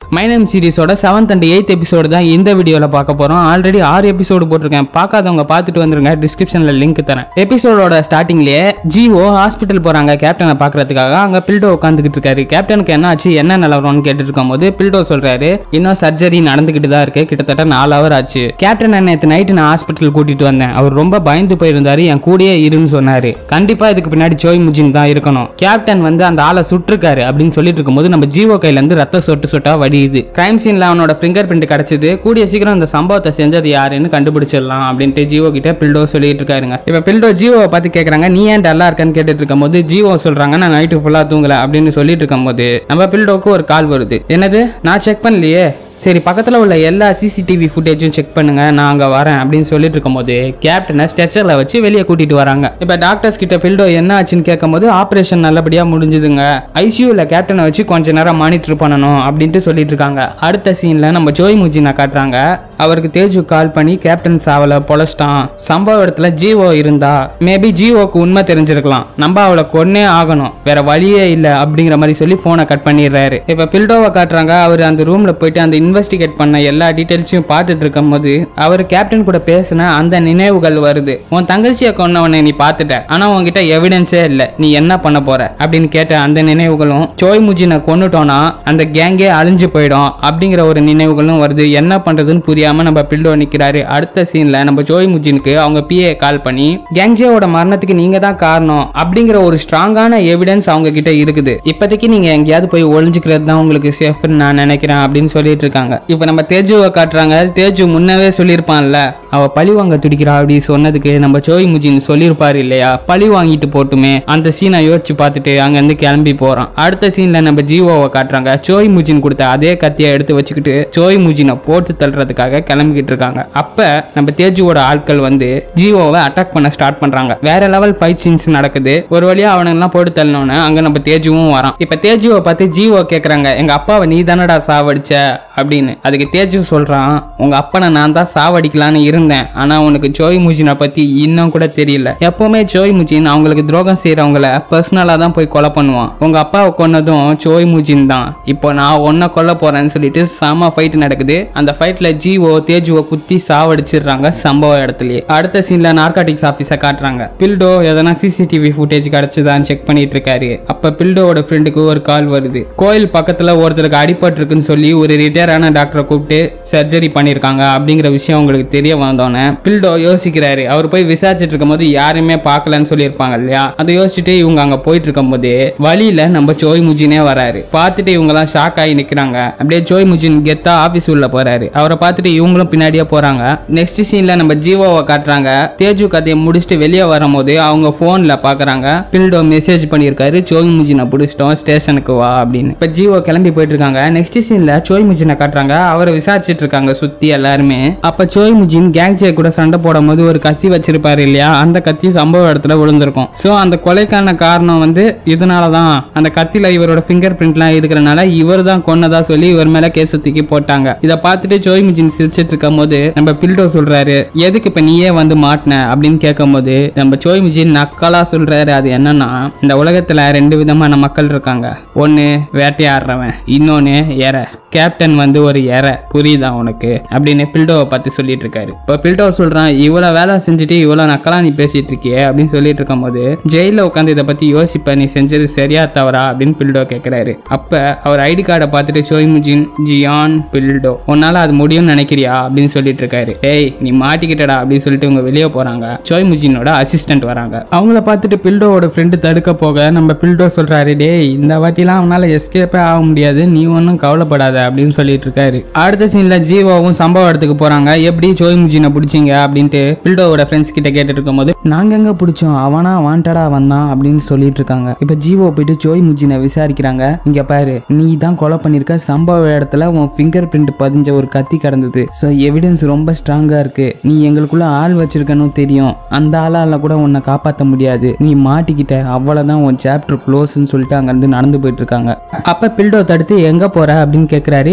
My name சீரிஸோட 7th and 8th episode தான் இந்த வீடியோல பார்க்க போறோம். ஆல்ரெடி 6 எபிசோடு போட்டிருக்கேன், பார்க்காதவங்க பார்த்துட்டு வந்துருங்க, டிஸ்கிரிப்ஷன்ல லிங்க் தரேன். எபிசோடோட ஸ்டார்டிங்லயே ஜிஓ ஹாஸ்பிட்டல் போறாங்க கேப்டனை பாக்குறதுக்காக. அங்க பில்டோ உட்காந்துக்கிட்டு இருக்காரு. கேப்டனுக்கு என்ன ஆச்சு, என்ன நிலவரம்னு கேட்டுட்டு இருக்கும் போது பில்டோ சொல்றாரு, இன்னும் சர்ஜரி நடந்துகிட்டு தான் இருக்கு, கிட்டத்தட்ட 4 hour ஆச்சு. கேப்டன் நேற்று நைட்டு நான் ஹாஸ்பிட்டல் கூட்டிட்டு வந்தேன், அவர் ரொம்ப பயந்து போயிருந்தாரு, என் கூடயே இருன்னு சொன்னாரு. கண்டிப்பா இதுக்கு பின்னாடி சோய் முஜின் தான் இருக்கணும். கேப்டன் வந்து அந்த ஆளை சுட்டிருக்காரு அப்படின்னு சொல்லிட்டு இருக்கும்போது நம்ம ஜிஓ கையில இருந்து ரத்த சொட்டு சொட்டா வடியுது. கிரைம் சீன்ல அவனோட ஃபிங்கர் பிரிண்ட் கிடைச்சது. கூடிய சீக்கிரம் இந்த சம்பவத்தை செஞ்சது யாருன்னு கண்டுபிடிச்சிடலாம் அப்படின்ட்டு ஜிஓ கிட்ட பில்டோ சொல்லிட்டு இருக்காருங்க. இப்ப பில்டோ ஜிஓவை பார்த்து கேக்குறாங்க, நீ ஏன் டல்லா இருக்கன்னு கேட்டுட்டு இருக்கும் போது ஜிஓ சொல்றாங்க, நான் நைட்டு ஃபுல்லா தூங்கல அப்படின்னு சொல்லிட்டு இருக்கும் போது நம்ம பில்டோக்கு ஒரு கால் வருது. என்னது, நான் செக் பண்ணலையே, சரி பக்கத்தில் உள்ள எல்லா சிசிடிவி ஃபுட்டேஜும் செக் பண்ணுங்க, நான் அங்கே வரேன் அப்படின்னு சொல்லிட்டு இருக்கும்போது கேப்டனை ஸ்ட்ரெச்சரில் வச்சு வெளியே கூட்டிட்டு வராங்க. இப்போ டாக்டர்ஸ் கிட்ட பில்டோ என்ன ஆச்சுன்னு கேட்கும் போது ஆப்ரேஷன் நல்லபடியாக முடிஞ்சுதுங்க, ஐசியூவில் கேப்டனை வச்சு கொஞ்ச நேரம் மானிட்டர் பண்ணணும் அப்படின்ட்டு சொல்லிட்டு இருக்காங்க. அடுத்த சீனில் நம்ம ஜோய் முஜினை காட்டுறாங்க. அவருக்கு தேஜு கால் பண்ணி கேப்டன் சாவல பொழச்சிட்டான், சம்பவ இடத்துல ஜிஓ இருந்தா மேபி ஜிஓக்கு உண்மை தெரிஞ்சிருக்கலாம், நம்ம அவளை கொன்னே ஆகணும், வேற வழியே இல்லை அப்படிங்கிற மாதிரி சொல்லி போனை கட் பண்ணிடுறாரு. இப்போ பில்டோவை காட்டுறாங்க. அவர் அந்த ரூம்ல போயிட்டு அந்த இன்வெஸ்டிகேட் பண்ண எல்லா டீடைல்ஸையும் பார்த்துட்டு இருக்கும் போது அவர் கேப்டன் கூட பேசின அந்த நினைவுகள் வருது. உன் தங்கச்சியை கொன்னவனை நீ பார்த்துட்ட, ஆனா உன்கிட்ட எவிடன்ஸே இல்ல, நீ என்ன பண்ண போற அப்படின்னு கேட்ட அந்த நினைவுகளும், சோய் முஜினை கொன்னுட்டோம்னா அந்த கேங்கே அழிஞ்சு போயிடும் அப்படிங்கிற ஒரு நினைவுகளும் வருது. என்ன பண்றதுன்னு புரியாம நம்ம பில்டோ நிக்கிறாரு. அடுத்த சீன்ல நம்ம சோய் முஜினுக்கு அவங்க பிஏ கால் பண்ணி கேங்ஜேவோட மரணத்துக்கு நீங்க தான் காரணம் அப்படிங்கிற ஒரு ஸ்ட்ராங்கான எவிடன்ஸ் அவங்க கிட்ட இருக்குது, இப்போதைக்கு நீங்க எங்கேயாவது போய் ஒளிஞ்சுக்கிறது தான் உங்களுக்கு சேஃப்னு நான் நினைக்கிறேன் அப்படின்னு சொல்லிட்டு இருக்காங்க. இப்ப நம்ம தேஜுவை காட்டுறாங்க. தேஜு முன்னவே சொல்லியிருப்பான்ல, அவ பழி வாங்க துடிக்கிறா அப்படி சொன்னதுக்கு நம்ம சோய் முஜின் சொல்லியிருப்பாரு இல்லையா, பழி வாங்கிட்டு போட்டுமே, அந்த சீனை யோசிச்சு பார்த்துட்டு அங்க இருந்து கிளம்பி போறான். அடுத்த சீன்ல நம்ம ஜிஓவை காட்டுறாங்க. சோய் முஜின் கொடுத்த அதே கத்தியை எடுத்து வச்சுக்கிட்டு சோய் முஜினை போட்டு தள்ளுறதுக்காக கிளம்பிக்கிட்டு இருக்காங்க. அப்ப நம்ம தேஜுவோட ஆட்கள் வந்து ஜிஓவை அட்டாக் பண்ண ஸ்டார்ட் பண்றாங்க. வேற லெவல் ஃபைட் சீன்ஸ் நடக்குது. ஒரு வழியா அவனெல்லாம் போட்டு தள்ளனோன்னு அங்க நம்ம தேஜுவும் வரான். இப்ப தேஜுவை பார்த்து ஜிஓ கேக்குறாங்க, எங்க அப்பாவை நீ தானடா சாவடிச்ச அப்படின்னு. அதுக்கு தேஜு சொல்றான், உங்க அப்பனை நான் தான் சாவடிக்கலான்னு இருந்தேன், ஆனா உனக்கு சோய் முஜினை பத்தி இன்னும் கூட தெரியல. எப்பவுமே சோய் முஜின் அவங்களுக்கு துரோகம் செய்யறவங்கள பர்சனலா தான் போய் கொலை பண்ணுவான். உங்க அப்பாவை கொன்னதும் சோய் முஜின் தான். இப்போ நான் ஒன்ன கொல்ல போறேன்னு சொல்லிட்டு செம ஃபைட் நடக்குது. அந்த ஃபைட்ல ஜிஓ தேஜுவை குத்தி சாவடிச்சிடுறாங்க சம்பவ இடத்துலயே. அடுத்த சீன்ல நார்காட்டிக்ஸ் ஆபீஸை காட்டுறாங்க. பில்டோ எதனா சிசிடிவி ஃபுட்டேஜ் கிடைச்சதான்னு செக் பண்ணிட்டு இருக்காரு. அப்ப பில்டோவோட ஃப்ரெண்டுக்கு ஒரு கால் வருது. கோயில் பக்கத்துல ஒருத்தருக்கு அடிபட்டு இருக்குன்னு சொல்லி ஒரு ரிட்டையரான டாக்டரை கூப்பிட்டு சர்ஜரி பண்ணிருக்காங்க அப்படிங்கிற விஷயம் உங்களுக்கு தெரிய வந்தோன்னே பில்டோ யோசிக்கிறாரு. அவர் போய் விசாரிச்சுட்டு இருக்கும் போது யாருமே பார்க்கலன்னு சொல்லியிருப்பாங்க இல்லையா, அதை யோசிச்சுட்டு இவங்க அங்க போயிட்டு இருக்கும் போது வழியில நம்ம சோய் முஜினே வராரு. பார்த்துட்டு இவங்க எல்லாம் ஷாக் ஆகி நிக்கிறாங்க. அப்படியே சோய் முஜின் கெத்தா ஆபீஸ் உள்ள போறாரு. அவரை பார்த்துட்டு இவங்களும் பின்னாடியே போறாங்க. நெக்ஸ்ட் சீன்ல நம்ம ஜிஓவை காட்டுறாங்க. தேஜு கதையை முடிச்சுட்டு வெளியே வரும்போது அவங்க போன்ல பாக்குறாங்க, பில்டோ மெசேஜ் பண்ணிருக்காரு, சோய் முஜினை பிடிச்சிட்டோம், ஸ்டேஷனுக்கு வா அப்படின்னு. இப்ப ஜிஓ கிளம்பி போயிட்டு இருக்காங்க. நெக்ஸ்ட் சீன்ல சோய் முஜினை காட்டுறாங்க. அவரை விசாரிச்சுட்டு இருக்காங்க சுத்தி எல்லாருமே. அப்ப சோய் முஜின் கேங்ஜே கூட சண்டை போடும் போது ஒரு கத்தி வச்சிருப்பாரு இல்லையா, அந்த கத்தி சம்பவ இடத்துல விழுந்திருக்கும். சோ அந்த கொலைக்கான காரணம் வந்து இதனாலதான், அந்த கத்தில இவரோட ஃபிங்கர் பிரிண்ட்லாம் இருக்கிறனால இவர் தான் கொன்னதா சொல்லி இவர் மேல கேஸ் தூக்கி போட்டாங்க. இதை பார்த்துட்டு சோய் முஜின் சிரிச்சிட்டு இருக்கும் போது நம்ம பில்டோ சொல்றாரு, எதுக்கு இப்ப நீயே வந்து மாட்டின அப்படின்னு கேட்கும் போது நம்ம சோய் முஜின் நக்கலா சொல்றாரு, அது என்னன்னா, இந்த உலகத்துல 2 விதமான மக்கள் இருக்காங்க, ஒன்னு வேட்டையாடுறவன், இன்னொன்னு எற. கேப்டன் வந்து ஒரு எற, புரியுதா உனக்கு அப்படின்னு பில்டோவை பார்த்து சொல்லிட்டு இருக்காரு. இப்போ பில்டோ சொல்றான், இவ்வளவு வேலை செஞ்சுட்டு இவ்வளவு நக்கலா நீ பேசிட்டு இருக்கியே அப்படின்னு சொல்லிட்டு இருக்கும் போது ஜெயில உட்காந்து இதை பத்தி யோசிப்ப, நீ செஞ்சது சரியா தவறா அப்படின்னு பில்டோ கேட்கிறாரு. அப்ப அவர் ஐடி கார்டை பார்த்துட்டு சோய் முஜின், ஜியான் பில்டோ, உன்னால அது முடியும்னு நினைக்கிறியா அப்படின்னு சொல்லிட்டு இருக்காரு. ஏய் நீ மாட்டிக்கிட்டடா அப்படின்னு சொல்லிட்டு இவங்க வெளியே போறாங்க. சோய் முஜினோட அசிஸ்டன்ட் வராங்க. அவங்கள பார்த்துட்டு பில்டோவோட ஃப்ரெண்டு தடுக்க போக நம்ம பில்டோ சொல்றாரு, டேய் இந்த வாட்டிலாம் அவனால எஸ்கேப்பே ஆக முடியாது, நீ ஒன்னும் கவலைப்படாத அப்படின்னு சொல்லிட்டு இருக்காரு. அடுத்த சீன்ல ஜீவோவும் சம்பவ இடத்துக்கு போறாங்க. எப்படி சோய் முஜினை பிடிச்சிங்க அப்படின்ட்டு பில்டோவோட ஃப்ரெண்ட்ஸ் கிட்ட கேட்டுட்டு இருக்கும் போது, நாங்க எங்க பிடிச்சோம், அவனா வாண்டடா வந்தான் அப்படின்னு சொல்லிட்டு இருக்காங்க. இப்ப ஜீவோ போயிட்டு சோய் முஜினை விசாரிக்கிறாங்க. இங்க பாரு, நீ தான் கொலை பண்ணிருக்க, சம்பவ இடத்துல உன் ஃபிங்கர் பிரிண்ட் பதிஞ்ச ஒரு கத்தி கிடந்தது, சோ எவிடன்ஸ் ரொம்ப ஸ்ட்ராங்கா இருக்கு, நீ எங்களுக்குள்ள ஆள் வச்சிருக்கணும் தெரியும், அந்த ஆளால கூட உன்னை காப்பாற்ற முடியாது, நீ மாட்டிக்கிட்ட, அவ்வளவுதான், உன் சாப்டர் க்ளோஸ்ன்னு சொல்லிட்டு அங்க இருந்து நடந்து போயிட்டு இருக்காங்க. அப்ப பில்டோ தடுத்து எங்க போற அப்படின்னு கேக்குறாரு. கார்ல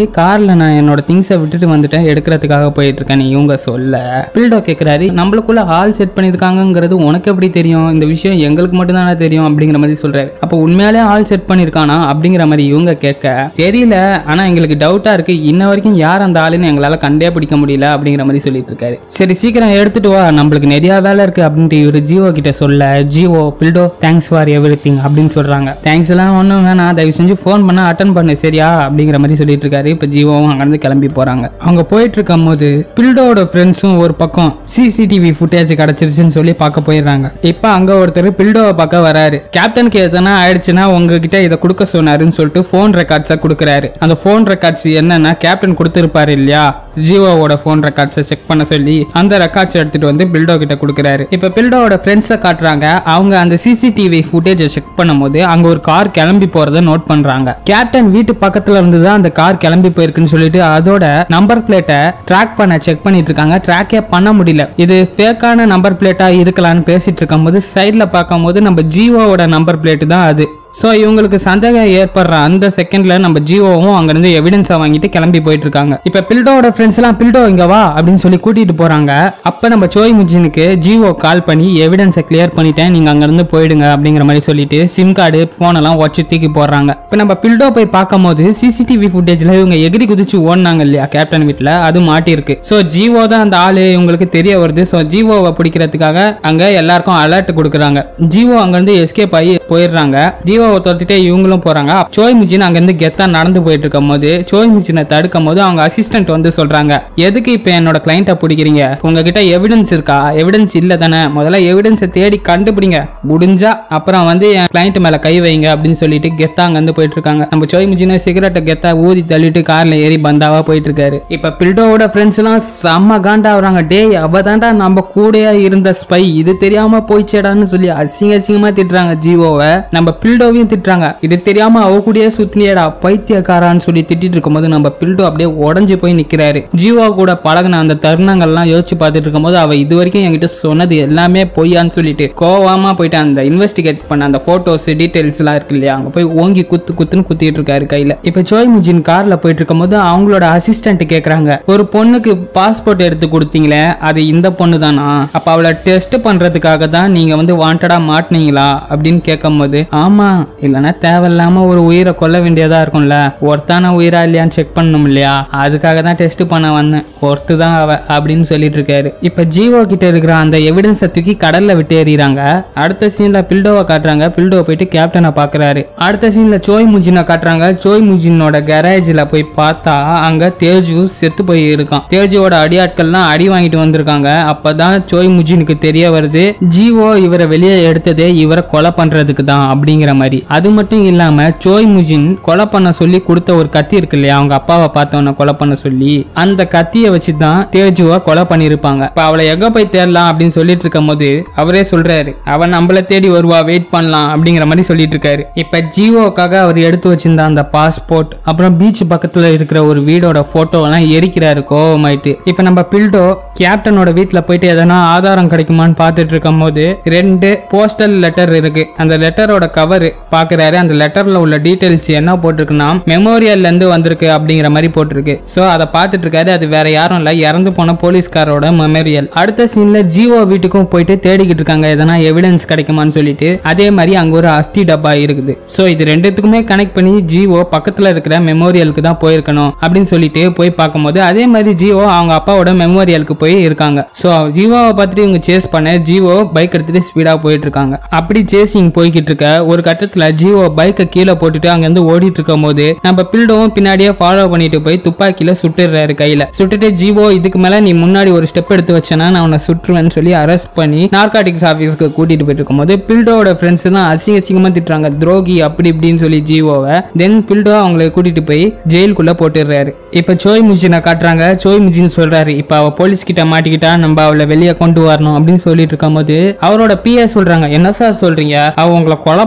கார்ல நான் என்னோட திங்ஸை விட்டுட்டு வந்துட்டேன், எடுக்கிறதுக்காக போயிட்டு இருக்கேன் இவங்க சொல்ல பில்டோ கேட்கிறாரு, நம்மளுக்குள்ள ஆள் செட் பண்ணிருக்காங்கிறது உனக்கு எப்படி தெரியும், இந்த விஷயம் எங்களுக்கு மட்டும் தானே தெரியும் அப்படிங்கிற மாதிரி சொல்றாரு. அப்ப உண்மையாலே ஆள் செட் பண்ணிருக்கானா அப்படிங்கிற மாதிரி இவங்க கேட்க, தெரியல ஆனா எங்களுக்கு டவுட்டா இருக்கு, இன்ன வரைக்கும் யார் அந்த ஆளுன்னு எங்களால கண்டே பிடிக்க முடியல அப்படிங்கிற மாதிரி சொல்லிட்டு இருக்காரு. சரி சீக்கிரம் எடுத்துட்டு வா, நம்மளுக்கு நிறைய வேலை இருக்கு அப்படின்ட்டு இவரு ஜியோ கிட்ட சொல்ல, ஜியோ பில்டோ தேங்க்ஸ் ஃபார் எவ்ரிதிங் அப்படின்னு சொல்றாங்க. தேங்க்ஸ் எல்லாம் ஒண்ணும் வேணாம், தயவு செஞ்சு போன் பண்ண அட்டன் பண்ணு சரியா அப்படிங்கிற மாதிரி சொல்லிட்டு இருக்காரு. இப்ப ஜியோவும் அங்கிருந்து கிளம்பி போறாங்க. அவங்க போயிட்டு இருக்கும் போது பில்டோட ஃப்ரெண்ட்ஸும் ஒரு பக்கம் சிசிடிவி ஃபுட்டேஜ் கிடைச்சிருச்சுன்னு சொல்லி பார்க்க போயிடுறாங்க. இப்ப அங்க ஒருத்தர் பில்டோவை பார்க்க வராரு. கேப்டனுக்கு எதனா ஆயிடுச்சுன்னா உங்ககிட்ட இதை கொடுக்க சொன்னாருன்னு சொல்லிட்டு போன் ரெக்கார்ட்ஸை கொடுக்குறாரு. அந்த போன் ரெக்கார்ட்ஸ் என்னன்னா கேப்டன் கொடுத்திருப்பாரு இல்லையா, ஜியோவோட போன் ரெக்கார்ட்ஸை செக் பண்ண சொல்லி அந்த ரெக்கார்ட்ஸ் எடுத்துட்டு வந்து பில்டோ கிட்ட கொடுக்குறாரு. இப்ப பில்டோவோட ஃப்ரெண்ட்ஸை காட்டுறாங்க. அவங்க அந்த சிசிடிவி ஃபுட்டேஜை செக் பண்ணும்போது அங்க ஒரு கார் கிளம்பி போறதை நோட் பண்றாங்க. கேப்டன் வீட்டு பக்கத்துல இருந்து தான் அந்த கார் கிளம்பி போயிருக்குன்னு சொல்லிட்டு அதோட நம்பர் பிளேட்டை ட்ராக் பண்ண செக் பண்ணிட்டு இருக்காங்க. ட்ராக்கே பண்ண முடியல, இது ஃபேக்கான நம்பர் பிளேட்டா இருக்கலாம்னு பேசிட்டு இருக்கும் போது சைட்ல பார்க்கும் போது நம்ம ஜியோவோட நம்பர் பிளேட் தான் அது. ஸோ இவங்களுக்கு சந்தேகம் ஏற்படுற அந்த செகண்ட்ல நம்ம ஜியோவும் அங்கிருந்து எவிடன்ஸை வாங்கிட்டு கிளம்பி போயிட்டு இருக்காங்க. இப்ப பில்டோட ஃப்ரெண்ட்ஸ் எல்லாம் பில்டோ இங்க வா அப்படின்னு சொல்லி கூட்டிட்டு போறாங்க. அப்ப நம்ம சோய் முஜினுக்கு ஜியோ கால் பண்ணி எவிடன்ஸை கிளியர் பண்ணிட்டேன், நீங்க அங்கிருந்து போயிடுங்க அப்படிங்கிற மாதிரி சொல்லிட்டு சிம் கார்டு போன் எல்லாம் வச்சு தூக்கி போடுறாங்க. இப்ப நம்ம பில்டோ போய் பார்க்கும் போது சிசிடிவி ஃபுட்டேஜ்ல இவங்க எகிரி குதிச்சு ஓடினாங்க இல்லையா கேப்டன் வீட்டுல, அது மாட்டிருக்கு. ஸோ ஜியோ தான் அந்த ஆளு இவங்களுக்கு தெரிய வருது. ஸோ ஜியோவை பிடிக்கிறதுக்காக அங்க எல்லாருக்கும் அலர்ட் கொடுக்குறாங்க. ஜியோ அங்கிருந்து எஸ்கேப் ஆகி போயிடுறாங்க. ஜியோ தோத்திட்டே இவங்களும் போறாங்க. சோய் முஜின் அங்க இருந்து கெத்தா நடந்து போயிட்டு இருக்கும் போது சோய் முஜினை தடுக்கும் போது அவங்க அசிஸ்டன்ட் வந்து சொல்றாங்க, எதுக்கு இப்ப என்னோட கிளைண்ட்டை பிடிக்கிறீங்க, உங்ககிட்ட எவிடன்ஸ் இருக்கா, எவிடன்ஸ் இல்ல தானே, முதல்ல எவிடன்ஸை தேடி கண்டுபிடிங்க, முடிஞ்சா அப்புறம் வந்து என் கிளைண்ட் மேல கை வைங்க அப்படின்னு சொல்லிட்டு கெத்தா அங்க இருந்து போயிட்டு இருக்காங்க. நம்ம சோய் முஜினை சிகரெட்டை கெத்தா ஊதி தள்ளிட்டு கார்ல ஏறி பந்தாவா போயிட்டு இருக்காரு. இப்ப பில்டோவோட ஃப்ரெண்ட்ஸ் எல்லாம் செம்ம காண்டா வராங்க. டேய் அவ தாண்டா நம்ம கூடயா இருந்த ஸ்பை, இது தெரியாம போயிச்சேடான்னு சொல்லி அசிங்கமா திட்டுறாங்க ஜியோவை. நம்ம பில்டோ திட்டுறாங்க, இது தெரியாம அவ கூடயே சுத்தினியடா பைத்தியக்காரான்னு சொல்லி திட்டிட்டு இருக்கும்போது நம்ம பில்டோ அப்படியே உடஞ்சு போய் நிக்கிறாரு. ஜீவா கூட பழகின அந்த தருணங்கள்லாம் யோசிச்சு பார்த்துட்டு இருக்கும்போது அவ இது வரைக்கும் என்கிட்ட சொன்னது எல்லாமே பொய்யான்னு சொல்லிட்டு கோவமா போயிட்டு அந்த இன்வெஸ்டிகேட் பண்ண அந்த போட்டோஸ் டீடைல்ஸ் எல்லாம் இருக்கு இல்லையா, அங்க போய் ஓங்கி குத்துன்னு குத்திட்டு இருக்காரு கையில. இப்ப சோய் முஜின் கார்ல போயிட்டு இருக்கும்போது அவங்களோட அசிஸ்டன்ட் கேக்குறாங்க, ஒரு பொண்ணுக்கு பாஸ்போர்ட் எடுத்து கொடுத்தீங்களே அது இந்த பொண்ணு தானா, அப்ப அவளை டெஸ்ட் பண்றதுக்காக தான் நீங்க வந்து வாண்டடா மாட்டினீங்களா அப்படின்னு கேட்கும் போது, ஆமா இல்லனா தேவையில்லாம ஒரு உயிரை கொல்ல வேண்டியதா இருக்கும்ல, ஒருத்தான உயிரா இல்லையான்னு செக் பண்ணணும் இல்லையா, அதுக்காக தான் டெஸ்ட் பண்ண வந்தேன், ஒருத்து தான் அவ அப்படின்னு சொல்லிட்டு இருக்காரு. இப்ப ஜீவோ கிட்ட இருக்கிற அந்த எவிடன்ஸை தூக்கி கடல்ல விட்டு எறிறாங்க. அடுத்த சீன்ல பில்டோவை காட்டுறாங்க. பில்டோ போயிட்டு கேப்டனை பாக்குறாரு. அடுத்த சீன்ல சோய் முஜினை காட்டுறாங்க. சோய் முஜினோட கேரேஜ்ல போய் பார்த்தா அங்க தேஜு செத்து போய் இருக்கான். தேஜுவோட அடியாட்கள்லாம் அடி வாங்கிட்டு வந்திருக்காங்க. அப்பதான் சோய் முஜினுக்கு தெரிய வருது ஜீவோ இவரை வெளியே எடுத்ததே இவரை கொலை பண்றதுக்கு தான் அப்படிங்கிற மாதிரி. அது மட்டும் இல்லாம சோய் முஜின் கொலை பண்ண சொல்லி கொடுத்த ஒரு கத்தி இருக்கு இல்லையா, அவங்க அப்பாவை பார்த்தவன கொலை பண்ண சொல்லி அந்த கத்தியை வச்சுதான் தேஜுவை கொலை பண்ணிருப்பாங்க. இப்ப அவளை எங்க போய் தேடலாம் அப்படின்னு சொல்லிட்டு இருக்கும் போது அவரே சொல்றாரு, அவன் நம்மள தேடி வருவா, வெயிட் பண்ணலாம் அப்படிங்கிற மாதிரி சொல்லிட்டு இருக்காரு. இப்ப ஜீவோக்காக அவர் எடுத்து வச்சிருந்த அந்த பாஸ்போர்ட் அப்புறம் பீச் பக்கத்துல இருக்கிற ஒரு வீடோட போட்டோ எல்லாம் எரிக்கிறாரு கோவமாயிட்டு. இப்ப நம்ம பில்டோ கேப்டனோட வீட்டுல போயிட்டு எதனா ஆதாரம் கிடைக்குமான்னு பார்த்துட்டு இருக்கும் போது 2 போஸ்டல் லெட்டர் இருக்கு. அந்த லெட்டரோட கவர் பாக்குறாரு. அந்த லெட்டர்ல உள்ள டீடைல்ஸ் என்ன போட்டிருக்குன்னா மெமோரியல்ல இருந்து வந்திருக்கு அப்படிங்கிற மாதிரி போட்டிருக்கு. சோ அதை பார்த்துட்டு இருக்காரு. அது வேற யாரும் இல்ல, இறந்து போன போலீஸ்காரோட மெமோரியல். அடுத்த சீன்ல ஜீவோ வீட்டுக்கும் போயிட்டு தேடிக்கிட்டு இருக்காங்க எதனா எவிடன்ஸ் கிடைக்குமான்னு சொல்லிட்டு. அதே மாதிரி அங்க ஒரு அஸ்தி டப்பா இருக்குது. சோ இது ரெண்டுத்துக்குமே கனெக்ட் பண்ணி ஜீவோ பக்கத்துல இருக்கிற மெமோரியலுக்கு தான் போயிருக்கணும் அப்படின்னு சொல்லிட்டு போய் பார்க்கும்போது அதே மாதிரி ஜீவோ அவங்க அப்பாவோட மெமோரியலுக்கு போய் இருக்காங்க. சோ ஜீவோவை பார்த்துட்டு இவங்க சேஸ் பண்ண ஜீவோ பைக் எடுத்துட்டு ஸ்பீடா போயிட்டு இருக்காங்க. அப்படி சேசிங் போய்கிட்டு இருக்க ஒரு கட்டத்துல ஜீவோ பைக்கை கீழே போட்டுட்டு அங்க இருந்து ஓடிட்டு இருக்கும் போது நம்ம பில்டோவும் பின்னாடியே ஃபாலோ பண்ணிட்டு போய் துப்பாக்கியில சுட்டுறாரு கையில. சுட்டுட்டு ஜீவோ இதுக்கு மேல நீ முன்னாடி ஒரு ஸ்டெப் எடுத்து வச்சனா நான் உன்னை சுற்றுவேன்னு சொல்லி அரெஸ்ட் பண்ணி நார்காட்டிக்ஸ் ஆபீஸ்க்கு கூட்டிட்டு போயிட்டு இருக்கும் போது பில்டோட ஃப்ரெண்ட்ஸ் தான் அசிங்கமா திட்டுறாங்க, துரோகி அப்படி இப்படின்னு சொல்லி ஜீவோவை. தென் பில்டோ அவங்களை கூட்டிட்டு போய் ஜெயிலுக்குள்ள போட்டுடுறாரு. இப்ப சோய் முஜினை காட்டுறாங்க. சோய் முஜின் சொல்றாரு, இப்ப அவ போலீஸ் கிட்ட மாட்டிக்கிட்டா நம்ம அவளை வெளியே கொண்டு வரணும் அப்படின்னு சொல்லிட்டு இருக்கும் போது அவரோட பிஏ சொல்றாங்க, என்ன சார் சொல்றீங்க, அவ உங்களை கொலை பண்ணணும்னு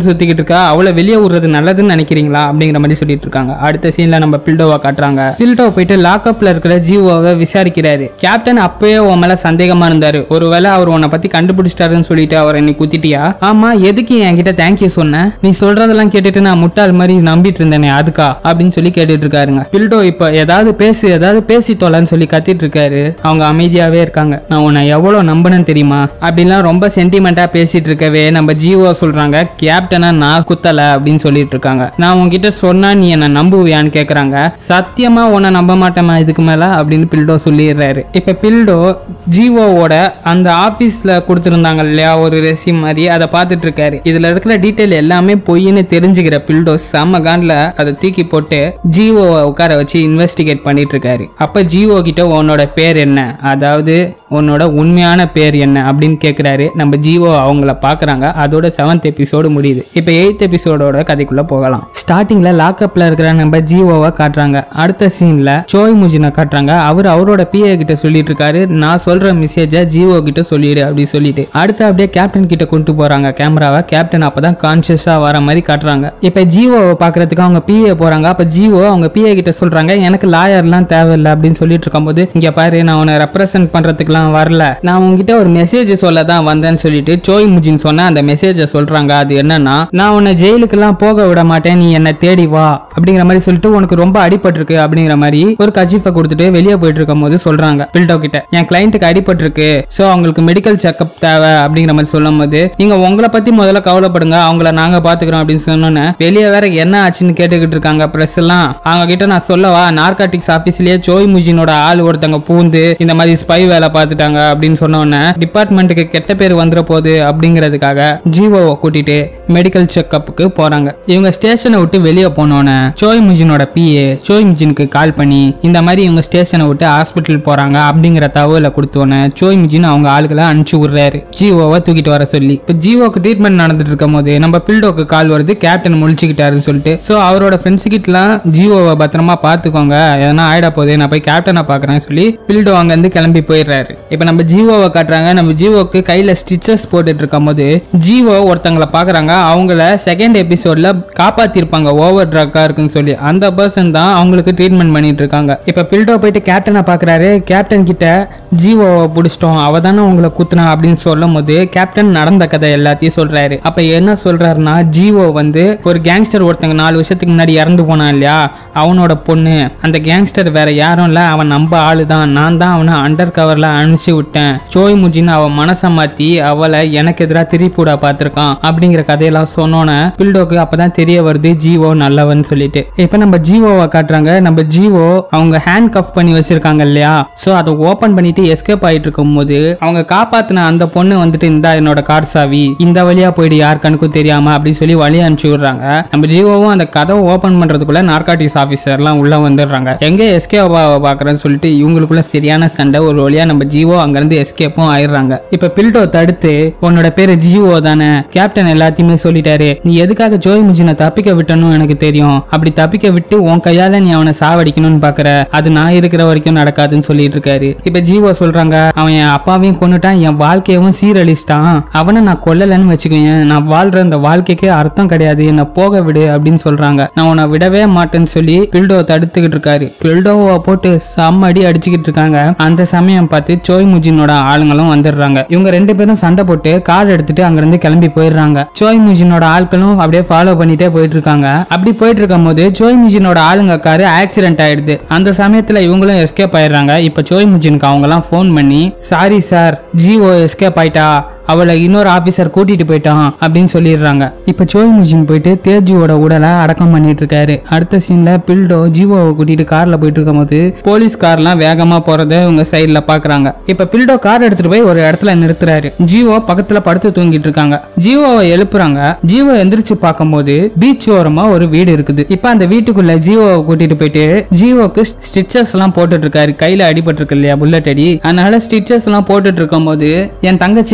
சுத்திக்கிட்டு இருக்கா, அவளை வெளியே விடுறது நல்லதுன்னு நினைக்கிறீங்களா அப்படிங்கிற மாதிரி சொல்லிட்டு இருக்காங்க. அடுத்த சீன்ல நம்ம பில்டோவை காட்டுறாங்க. பில்டோ போயிட்டு லாக்அப்ல இருக்கிற ஜீவோவை விசாரிக்கிறாரு. கேப்டன் அப்பவே உன் மேல சந்தேகமா இருந்தாரு, ஒருவேளை அவர் உன்னை பத்தி கண்டுபிடிச்சிட்டாருன்னு சொல்லிட்டு அவரை நீ குத்திட்டியா? ஆமா, எதுக்கு என்கிட்ட தேங்க்யூ சொன்ன? நீ சொல்றதெல்லாம் கேட்டுட்டு நான் முட்டாள் மாதிரி நம்பிட்டு இருந்தேனே அதுக்கா அப்படின்னு சொல்லி கேட்டுட்டு இருக்காருங்க. பில்டோ இப்ப ஏதாவது பேசி தொலைன்னு சொல்லி கத்திட்டு இருக்காரு. அவங்க அமைதியாவே இருக்காங்க. நான் உன்னை எவ்வளவு நம்பினேன்னு தெரியுமா அப்படின்லாம் ரொம்ப சென்டிமெண்டா பேசிட்டு இருக்கவே நம்ம ஜீவோ சொல்றாங்க, கேப்டனா நான் குத்தல அப்படின்னு சொல்லிட்டு இருக்காங்க. நான் உன்கிட்ட சொன்னா நீ என்ன நம்புவியான்னு கேக்குறாங்க. சத்தியமா உன்னை நம்ப மாட்டேமா இதுக்கு மேல அப்படின்னு பில்டோ சொல்லிடுறாரு. இப்ப பில்டோ ஜீவோவோட அந்த ஆபீஸ்ல கொடுத்திருந்தாங்க இல்லையா ஒரு ரெசியூம் மாதிரி, அதை பார்த்துட்டு இருக்காரு. இதுல இருக்கிற டீடைல் எல்லாமே பொய்ன்னு தெரிஞ்சுக்கிற பில்டோ செம்ம காண்ட்ல அதை தூக்கி போட்டு ஜீவோவை உட்கார வச்சு இன்வெஸ்டிகேட் பண்ணிட்டு இருக்காரு. அப்ப ஜீவோ கிட்ட உன்னோட பேர் என்ன, அதாவது உன்னோட உண்மையான பேர் என்ன அப்படின்னு கேக்குறாரு. நம்ம ஜீவோ அவங்கள பாக்குறாங்க. அதோட 7th எபிசோடு முடியுது. இப்ப 8th எபிசோடோட கதைக்குள்ள போகலாம். ஸ்டார்டிங்ல லாக்அப்ல இருக்கிற நம்ம ஜீவோவை காட்டுறாங்க. அடுத்த சீன்ல சோய் முஜினை காட்டுறாங்க. அவரோட பிஏ கிட்ட சொல்லிட்டு இருக்காரு, நான் சொல்ற மெசேஜ ஜீவோ கிட்ட சொல்லிடு அப்படின்னு சொல்லிட்டு அடுத்து அப்படியே கேப்டன் கிட்ட கொண்டு போறாங்க கேமராவை. கேப்டன் அப்பதான் கான்சியஸா வர மாதிரி காட்டுறாங்க. இப்ப ஜீவோவை பாக்குறதுக்கு அவங்க பிஏ போறாங்க. அப்ப ஜீவோ அவங்க பிஏ கிட்ட சொல்றாங்க, எனக்கு லாயர்லாம் தேவையில்லை அப்படின்னு சொல்லிட்டு இருக்கும்போது, இங்க பாரு நான் உன்னை ரெப்ரசென்ட் பண்றதுக்குலாம் வரல, நான் உங்ககிட்ட ஒரு மெசேஜ் சொல்ல தான் வந்தேன்னு சொல்லிட்டு சோய் முஜின் சொன்ன அந்த மெசேஜ சொல்றாங்க. அது என்னன்னா, நான் உன்னை ஜெயிலுக்கெல்லாம் போக விட மாட்டேன், நீ என்ன தேடி வா அப்படிங்கிற மாதிரி சொல்லிட்டு உனக்கு ரொம்ப அடிபட்டு இருக்கு அப்படிங்கிற மாதிரி ஒரு கஜிஃபை கொடுத்துட்டு வெளியே போயிட்டு இருக்கும் போது சொல்றாங்க பில்டோ கிட்ட, என் கிளைண்ட்டுக்கு அடிபட்டு இருக்கு, சோ அவங்களுக்கு மெடிக்கல் செக்அப் தேவை அப்படிங்கிற மாதிரி சொல்லும் போது, நீங்க உங்களை பத்தி முதல்ல கவலைப்படுங்க, அவங்கள நாங்க பாத்துக்கிறோம் அப்படின்னு சொன்னோன்னு வெளியே வேற என்ன ஆச்சுன்னு கேட்டுக்கிட்டு இருக்காங்க பிரஸ் எல்லாம். அவங்க கிட்ட நான் சொல்லவா, நார்காட்டிக்ஸ் ஆபீஸ்லயே சோய் முஜினோட ஆள் ஒருத்தங்க பூந்து இந்த மாதிரி ஸ்பை வேலை பார்த்துட்டாங்க அப்படின்னு சொன்னோன்னே டிபார்ட்மெண்ட்டுக்கு கெட்ட பேர் வந்துட போகுது அப்படிங்கிறதுக்காக ஜீவோவை கூட்டிட்டு மெடிக்கல் செக்அப்புக்கு போறாங்க. இவங்க ஸ்டேஷனை விட்டு வெளியே போனோன்னே சோய் முஜினோட பிஏ சோய் முஜினுக்கு கால் பண்ணி இந்த மாதிரி இவங்க ஸ்டேஷனை விட்டு ஹாஸ்பிட்டல் போறாங்க அப்படிங்கிற தகவலை கொடுத்தோன்னே சோய் முஜின் அவங்க ஆளுகளை அனுப்பிச்சு விடுறாரு ஜீவோவை தூக்கிட்டு வர சொல்லி. இப்போ ஜீவோக்கு ட்ரீட்மெண்ட் நடந்துட்டு இருக்கும் போது நம்ம பில்டோக்கு கால் வருது, கேப்டன் முழிச்சுக்கிட்டாருன்னு சொல்லிட்டு. ஸோ அவரோட ஃப்ரெண்ட்ஸ் கிட்டலாம் ஜீவோவை பத்திரமா பார்த்துக்கோங்க, எதனா ஆயிட போகுது, நான் போய் கேப்டனை பார்க்குறேன்னு சொல்லி பில்டோ அங்கேருந்து கிளம்பி போயிடுறாரு. இப்போ நம்ம ஜீவோவை காட்டுறாங்க. நம்ம ஜீவோக்கு கையில் ஸ்டிச்சஸ் போட்டுட்டு இருக்கும் போது ஜீவோ ஒருத்தங்களை பார்க்குறாங்க. அவங்கள செகண்ட் எபிசோட்ல காப்பாத்திருப்பாங்க ஓவர் ட்ரக்கா இருக்குன்னு சொல்லி, அந்த பர்சன் தான் அவங்களுக்கு ட்ரீட்மெண்ட் பண்ணிட்டு இருக்காங்க. இப்போ பில்டோ போயிட்டு கேப்டனை பார்க்குறாரு. கேப்டன் கிட்ட ஜீவோவை பிடிச்சிட்டோம், அவ தானே உங்களை குத்துனா அப்படின்னு சொல்லும் போது கேப்டன் நடந்த கதை எல்லாத்தையும் சொல்றாரு. அப்ப என்ன சொல்றாருன்னா, ஜீவோ வந்து ஒரு கேங்ஸ்டர் ஒருத்தங்க 4 வருஷத்துக்கு முன்னாடி இறந்து போனான் இல்லையா, அவனோட பொண்ணு. அந்த கேங்ஸ்டர் வேற யாரும் இல்ல, அவன் நம்ம ஆளு தான், நான் தான் அவனை அண்டர் கவர்ல அனுப்பிச்சு விட்டேன். சோய் முஜின் அவன் மனசை மாத்தி அவளை எனக்கு எதிராக திரிப்பூடா பார்த்திருக்கான் அப்படிங்கிற கதையெல்லாம் சொன்னோன்னே பில்டோக்கு அப்பதான் தெரிய வருது ஜீவோ நல்லவன் சொல்லிட்டு. இப்ப நம்ம ஜீவோவை காட்டுறாங்க. நம்ம ஜீவோ அவங்க ஹேண்ட் கஃப் பண்ணி வச்சிருக்காங்க இல்லையா, சோ அதை ஓபன் பண்ணிட்டு எஸ்கேப் ஆயிட்டு இருக்கும் போது அவங்க காப்பாத்தின அந்த பொண்ணு வந்துட்டு, இந்த என்னோட கார் சாவி, இந்த வழியா போயிட்டு யார் கணக்கும் தெரியாம அப்படின்னு சொல்லி வழி அனுப்பிச்சு விடுறாங்க. நம்ம ஜீவோவும் அந்த கதவை ஓபன் பண்றதுக்குள்ள நார்காட்டிக்ஸ் ஆபீசர் எல்லாம் உள்ள வந்துடுறாங்க. எங்க எஸ்கேப் பாக்குறேன்னு சொல்லிட்டு இவங்களுக்குள்ள சரியான சண்டை. ஒரு வழியா நம்ம ஜீவோ அங்கிருந்து எஸ்கேப்பும் ஆயிடுறாங்க. இப்ப பில்டோ தடுத்து, உன்னோட பேரு ஜீவோ தானே, கேப்டன் எல்லாத்தையுமே சொல்லிட்டாரு, நீ எதுக்காக ஜோய் முஜினை தப்பிக்க விட்டனும் எனக்கு தெரியும், அப்படி தப்பிக்க விட்டு உன் கையால நீ அவனை சாவடிக்கணும்னு பாக்குற, அது நான் இருக்கிற வரைக்கும் நடக்காதுன்னு சொல்லிட்டு இருக்காரு. இப்ப ஜீவோ சொல்றாங்க, அவன் என் அப்பாவையும் கொண்டுட்டான், என் வாழ்க்கையவும் சீரழிச்சிட்டான், அவனை நான் கொல்லலன்னு வச்சுக்கேன், நான் வாழ்ற அந்த வாழ்க்கைக்கு அர்த்தம் கிடையாது, என்ன போக விடு அப்படின்னு சொல்றாங்க. நான் உன்னை விடவே மாட்டேன்னு சொல்லி பில்டோ தடுத்துக்கிட்டு இருக்காரு. பில்டோவை போட்டு செம்மடி அடிச்சுக்கிட்டு இருக்காங்க. அந்த சமயம் பார்த்து சோய் முஜினோட ஆளுங்களும் வந்துடுறாங்க. இவங்க 2 பேரும் சண்டை போட்டு கார் எடுத்துட்டு அங்கிருந்து கிளம்பி போயிடுறாங்க. சோய் முஜினோட ஆட்களும் அப்படியே ஃபாலோ பண்ணிட்டே போயிட்டு இருக்காங்க. அப்படி போயிட்டு இருக்கும் போது சோய் முஜினோட ஆளுங்க காரு ஆக்சிடென்ட் ஆயிடுது. அந்த சமயத்துல இவங்களும் எஸ்கேப் ஆயிடுறாங்க. இப்ப சோய் முஜினுக்கு அவங்க எல்லாம் போன் பண்ணி, சாரி சார், ஜீவோ எஸ்கேப் ஆயிட்டா, அவளை இன்னொரு ஆபீசர் கூட்டிட்டு போயிட்டான் அப்படின்னு சொல்லிடுறாங்க. இப்ப சோய் முஜின் போயிட்டு தேர்ஜியோட உடலை அடக்கம் பண்ணிட்டு இருக்காரு. அடுத்த சீன்ல பில்டோ ஜீவோவை கூட்டிட்டு கார்ல போயிட்டு இருக்கும் போது போலீஸ் கார்லாம் வேகமா போறத உங்க சைட்ல பாக்குறாங்க. இப்ப பில்டோ கார் எடுத்துட்டு போய் ஒரு இடத்துல நிறுத்துறாரு. ஜீவோ பக்கத்துல படுத்து தூங்கிட்டு இருக்காங்க. ஜீவோவை எழுப்புறாங்க. ஜீவோ எந்திரிச்சு பார்க்கும்போது பீச் ஓரமா ஒரு வீடு இருக்குது. இப்ப அந்த வீட்டுக்குள்ள ஜீவோவை கூட்டிட்டு போயிட்டு ஜீவோக்கு ஸ்டிச்சஸ் எல்லாம் போட்டுட்டு இருக்காரு. கையில அடிபட்டு இருக்கு இல்லையா, புல்லட் அடி, அதனால ஸ்டிச்சஸ் எல்லாம் போட்டுட்டு இருக்கும் போது, என் தங்கச்சியை கொன்ன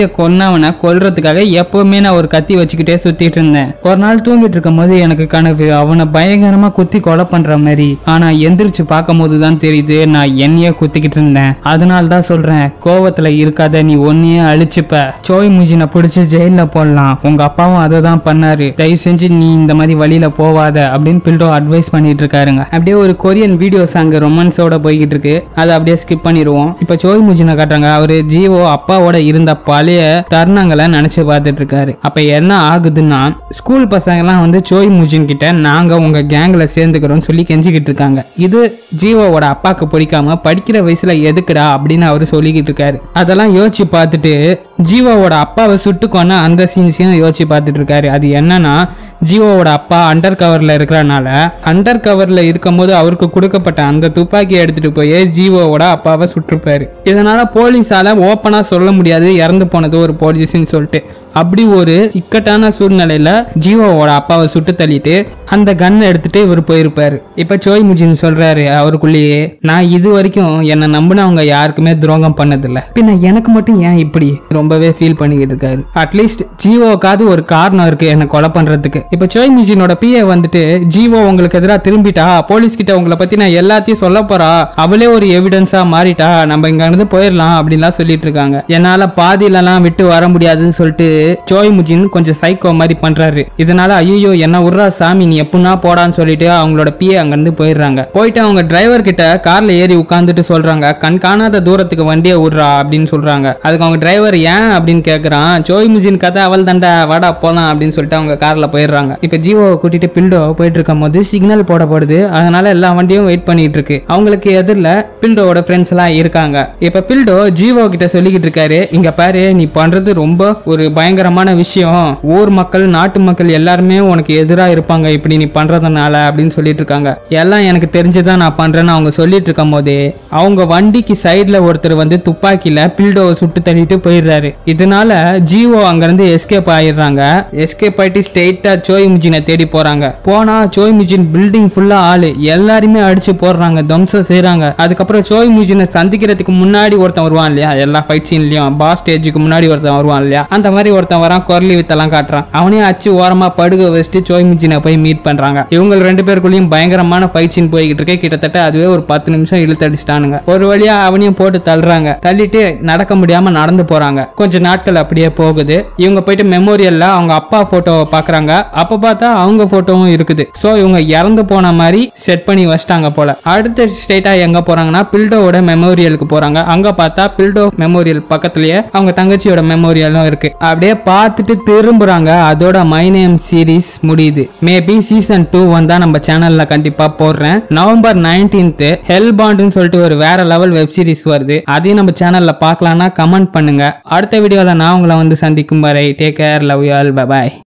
சொன்னவனை கொல்றதுக்காக எப்பவுமே நான் ஒரு கத்தி வச்சுக்கிட்டே சுத்திட்டு இருந்தேன். ஒரு நாள் தூங்கிட்டு இருக்கும் போது எனக்கு கனவு அவனை பயங்கரமா குத்தி கொலை பண்ற மாதிரி. ஆனா எந்திரிச்சு பார்க்கும் போதுதான் தெரியுது நான் என்னையே குத்திக்கிட்டு இருந்தேன். அதனால தான் சொல்றேன், கோவத்துல இருக்காத, நீ ஒன்னையே அழிச்சுப்ப. சோய் முஜினை பிடிச்சி ஜெயில போடலாம். உங்க அப்பாவும் அதை தான் பண்ணாரு. தயவு செஞ்சு நீ இந்த மாதிரி வழியில போவாத அப்படின்னு பில்டோ அட்வைஸ் பண்ணிட்டு இருக்காருங்க. அப்படியே ஒரு கொரியன் வீடியோ சாங் ரொமான்ஸோட போய்கிட்டு இருக்கு. அதை அப்படியே ஸ்கிப் பண்ணிடுவோம். இப்ப சோய் முஜினை காட்டுறாங்க. அவரு ஜீவோ அப்பாவோட இருந்த பழைய தருணங்களை நினைச்சு பார்த்துட்டு இருக்காரு. அப்ப என்ன ஆகுதுன்னா, ஸ்கூல் பசங்க எல்லாம் வந்து சோய் முஜின் கிட்ட நாங்க உங்க கேங்ல சேர்ந்துக்கிறோம் சொல்லி கெஞ்சிக்கிட்டு இருக்காங்க. இது ஜீவோவோட அப்பாக்கு பிடிக்காம படிக்கிற வயசுல எதுக்குடா அப்படின்னு அவரு சொல்லிக்கிட்டு இருக்காரு. அதெல்லாம் யோசிச்சு பார்த்துட்டு ஜீவோவோட அப்பாவை சுட்டுக்கொன்ன அந்த சீன்ஸையும் யோசிச்சு பார்த்துட்டு இருக்காரு. அது என்னன்னா, ஜீவோவோட அப்பா அண்டர் கவர்ல இருக்கிறனால அண்டர் கவர்ல இருக்கும் போது அவருக்கு கொடுக்கப்பட்ட அந்த துப்பாக்கியை எடுத்துட்டு போய் ஜீவோவோட அப்பாவை சுட்டுருப்பாரு. இதனால போலீஸால ஓப்பனா சொல்ல முடியாது இறந்து போனது ஒரு போலீஸ்ன்னு சொல்லிட்டு. அப்படி ஒரு இக்கட்டான சூழ்நிலையில ஜீவோவோட அப்பாவை சுட்டு தள்ளிட்டு அந்த கன்னை எடுத்துட்டு இவர் போயிருப்பாரு. இப்ப சோய் முஜின் சொல்றாரு அவருக்குள்ளேயே, நான் இது வரைக்கும் என்னை நம்பினவங்க யாருக்குமே துரோகம் பண்ணதில்ல, பின்ன எனக்கு மட்டும் ஏன் இப்படி ரொம்பவே ஃபீல் பண்ணிக்கிட்டு இருக்காரு. அட்லீஸ்ட் ஜீவோக்காவது ஒரு காரணம் இருக்கு என்ன கொலை பண்றதுக்கு. இப்ப சோய் முஜினோட பிஏ வந்துட்டு, ஜீவோ உங்களுக்கு எதிராக திரும்பிட்டா, போலீஸ் கிட்ட உங்களை பத்தி நான் எல்லாத்தையும் சொல்ல போறா, அவளே ஒரு எவிடன்ஸா மாறிட்டா, நம்ம இங்க இருந்து போயிடலாம் அப்படின்லாம் சொல்லிட்டு இருக்காங்க. என்னால பாதியிலலாம் விட்டு வர முடியாதுன்னு சொல்லிட்டு சோய் முஜின் கொஞ்சம் சைக்கோ மாதிரி பண்றாரு. இதனால ஐயோ என்ன உர்ரா சாமி நீ எப்படின்னா போடான்னு சொல்லிட்டு அவங்களோட பிஏ அங்க இருந்து போயிடுறாங்க. போயிட்டு அவங்க டிரைவர் கிட்ட கார்ல ஏறி உட்கார்ந்துட்டு சொல்றாங்க, கண் காணாத தூரத்துக்கு வண்டியை விடுறா அப்படின்னு சொல்றாங்க. அதுக்கு அவங்க டிரைவர் ஏன் அப்படின்னு கேக்குறான். சோய் முஜின் கதை அவள் தண்டா வாடா போலாம் அப்படின்னு சொல்லிட்டு அவங்க கார்ல போயிடுறாங்க. இப்ப ஜீவோவை கூட்டிட்டு பில்டோ போயிட்டு இருக்கும் போது சிக்னல் போடப்படுது. அதனால எல்லா வண்டியும் வெயிட் பண்ணிட்டு இருக்கு. அவங்களுக்கு எதிரில் பில்டோவோட ஃப்ரெண்ட்ஸ் எல்லாம் இருக்காங்க. இப்ப பில்டோ ஜீவோ கிட்ட சொல்லிக்கிட்டு இருக்காரு, இங்க பாரு நீ பண்றது ரொம்ப ஒரு பயங்கரமான விஷயம், ஊர் மக்கள் நாட்டு மக்கள் எல்லாருமே உனக்கு எதிராக இருப்பாங்க இப்படி நீ பண்றதுனால அப்படின்னு சொல்லிட்டு இருக்காங்க. எல்லாம் எனக்கு தெரிஞ்சுதான் நான் பண்றேன்னு அவங்க சொல்லிட்டு இருக்கும் போதே அவங்க வண்டிக்கு சைட்ல ஒருத்தர் வந்து துப்பாக்கியில பில்டோவை சுட்டு தள்ளிட்டு போயிடுறாரு. இதனால ஜீவோ அங்க இருந்து எஸ்கேப் ஆயிடுறாங்க. எஸ்கேப் ஆயிட்டு ஸ்ட்ரெயிட்டா சோய் முஜினை தேடி போறாங்க. போனா சோய் முஜின் பில்டிங் ஃபுல்லா ஆளு எல்லாருமே அடிச்சு போடுறாங்க, தம்சம் செய்யறாங்க. அதுக்கப்புறம் சோய் முஜினை சந்திக்கிறதுக்கு முன்னாடி ஒருத்தன் வருவான் இல்லையா, எல்லா ஃபைட் சீன்லயும் பாஸ் ஸ்டேஜுக்கு முன்னாடி ஒருத்தன் வருவான் இல்லையா, அந்த மாதிரி ஒருத்தன் வரான், குரலி வித்தெல்லாம் காட்டுறான். அவனையும் அச்சு ஓரமா படுக வச்சுட்டு சோய் முஜினை போய் மீட் பண்றாங்க. இவங்க ரெண்டு பேருக்குள்ளயும் பயங்கரமான ஃபைட் சீன் போய்கிட்டு இருக்கு. கிட்டத்தட்ட அதுவே ஒரு 10 நிமிஷம் இழுத்தடிச்சிட்டானுங்க. ஒரு வழியா அவனையும் போட்டு தள்ளுறாங்க. தள்ளிட்டு நடக்க முடியாம நடந்து போறாங்க. கொஞ்ச நாட்கள் அப்படியே போகுது. இவங்க போயிட்டு மெமோரியல்ல அவங்க அப்பா போட்டோவை பாக்குறாங்க. அப்ப பார்த்தா அவங்க போட்டோவும் இருக்குது. சோ இவங்க இறந்து போன மாதிரி செட் பண்ணி வச்சிட்டாங்க போல. அடுத்த ஸ்டேட்டா எங்க போறாங்கன்னா பில்டோவோட மெமோரியலுக்கு போறாங்க. அங்க பார்த்தா பில்டோ மெமோரியல் பக்கத்துலயே அவங்க தங்கச்சியோட மெமோரியலும் இருக்கு. அப்படியே பார்த்துட்டு திரும்புறாங்க. அதோட மை நேம் சீரீஸ் முடியுது. மேபி சீசன் 2 வந்தா நம்ம சேனல்ல கண்டிப்பா போடுறேன். நவம்பர் 19 ஹெல் பாண்ட்னு சொல்லிட்டு ஒரு வேற லெவல் வெப் சீரிஸ் வருது. அதையும் நம்ம சேனல்ல பார்க்கலாம்னா கமெண்ட் பண்ணுங்க. அடுத்த வீடியோல நான் உங்களை வந்து சந்திக்கும் வரை take care, love you all, bye by.